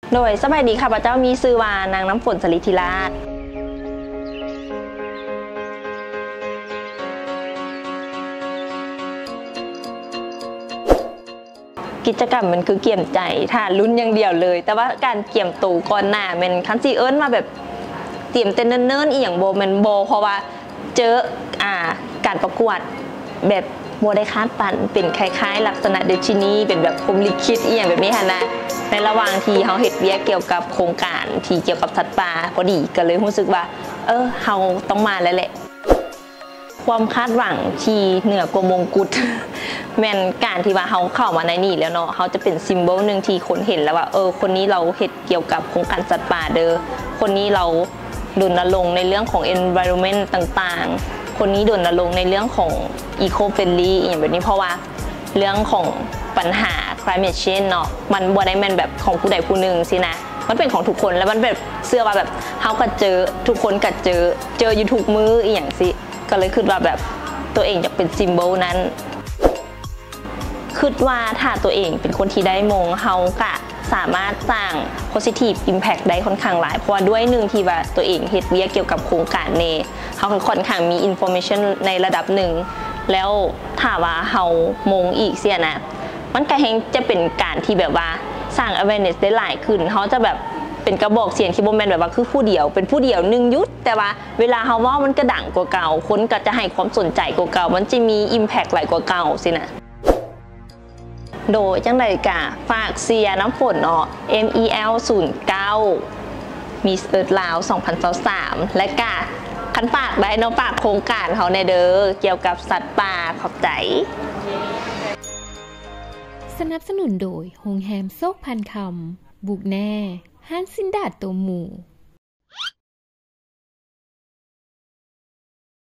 โดยสบายดีค่ะพระเจ้ามีชื่อว่านางน้ำฝนสลิธิราชกิจกรรมมันคือเกี่ยมใจถ้าลุ้นอย่างเดียวเลยแต่ว่าการเกี่ยมตูก่อนหน้ามันคันซีเอิญมาแบบเตรียมเต้นเนิ่นๆอีอย่างโบมันโบเพราะว่าเจอการประกวดแบบโบได้คาดฝันเป็นคล้ายๆลักษณะเดชินีเป็นแบบพรหมลิขิตอีอย่างแบบนี้ฮะนะในระหว่างที่เขาเฮ็ดเวียเกี่ยวกับโครงการที่เกี่ยวกับสัตว์ป่าพอดีก็เลยรู้สึกว่าเขาต้องมาแล้วแหละความคาดหวังที่เหนือกว่ามงกุฎแม่นการที่ว่าเขาเข้ามาในนี่แล้วเนาะเขาจะเป็นซิมโบลหนึ่งที่คนเห็นแล้วว่าคนนี้เราเฮ็ดเกี่ยวกับโครงการสัตว์ป่าเด้อคนนี้เรารณรงค์ในเรื่องของ environment ต่างๆคนนี้รณรงค์ในเรื่องของ eco friendly อย่างแบบนี้เพราะว่าเรื่องของปัญหา climate change เนาะมันบ่ได้แม่นแบบของผู้ใดผู้หนึ่งสินะมันเป็นของทุกคนแล้วมันแบบเชื่อว่าแบบเขาก็เจอทุกคนก็เจออยู่ทุกมื้ออย่างสิก็เลยคิดว่าแบบตัวเองจะเป็นซิมโบลนั้นคิดว่าถ้าตัวเองเป็นคนที่ได้มงเขาก็สามารถสร้าง positive impact ได้ค่อนข้างหลายเพราะว่าด้วยหนึ่งที่ว่าตัวเองเฮ็ดเวียเกี่ยวกับโครงการเนเขาค่อนข้างมี information ในระดับหนึ่งแล้วถ้าว่าเขามงอีกเสียนะมันก็จะเป็นการที่แบบว่าสร้าง awareness ได้หลายขึ้นเขาจะแบบเป็นกระบอกเสียงที่บ่แม่นแบบว่าคือผู้เดียวเป็นผู้เดียวหนึ่งยุทธแต่ว่าเวลาเขาว่ามันกระดังกว่าเก่าคนก็จะให้ความสนใจกว่าเก่ามันจะมี impact หลายกว่าเก่าสินะโดยจังไดกะฝากเสียน้ำฝนเนาะ MEL 09 Miss Earth ลาว2023และกะคันฝากได้เนาะฝากโครงการเขาในเด้อเกี่ยวกับสัตว์ป่าขอบใจสนับสนุนโดยโรงแรมโซกพันคำบุกแน่ห้านซินดาดตัวหมู่